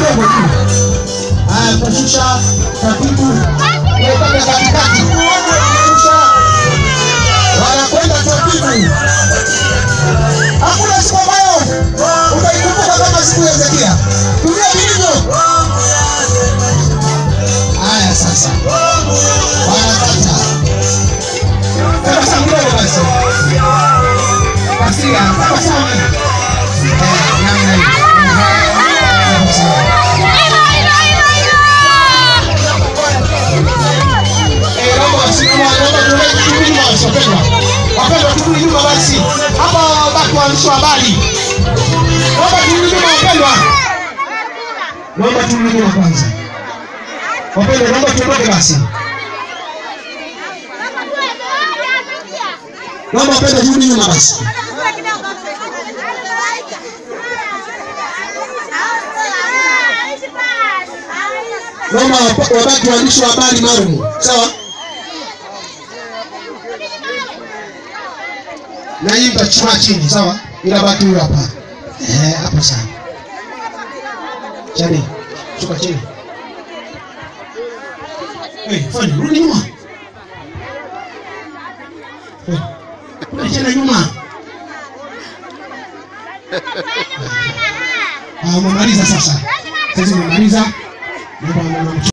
kidogo tu. Haya, kushusha taratibu. Weka katikati. Kushusha. Wanakwenda taratibu. Hakuna siku ambayo utaikumbuka kama siku ya Hezekia. Tumia hivyo. Haya sasa. Wanakata. Sasa mdogo basi. Basi hapa sawa. Wapendwa turudi nyuma basi. Hapa wabaki waandishi wa habari. Naomba turudi nyuma wapendwa. Naomba turudi nyuma kwanza. Wapendwa naomba tuondoke basi. Naomba wapendwa turudi nyuma basi. Naomba wabaki waandishi wa habari maalum. Sawa? Na imba chuma chini, sawa? Ila baki huyo hapa. Hapo sawa. Chani, shuka chini. Fanya, rudi nyuma. Rudi tena nyuma. Umemaliza sasa. Sasa umemaliza.